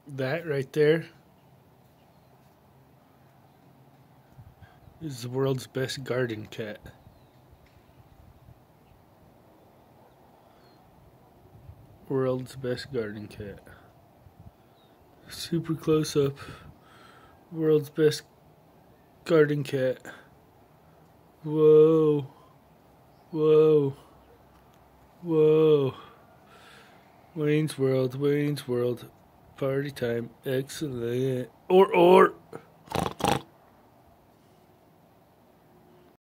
That right there is the world's best garden cat. World's best garden cat. Super close up. World's best garden cat. Whoa. Whoa. Whoa. Wayne's World. Party time. Excellent. Or.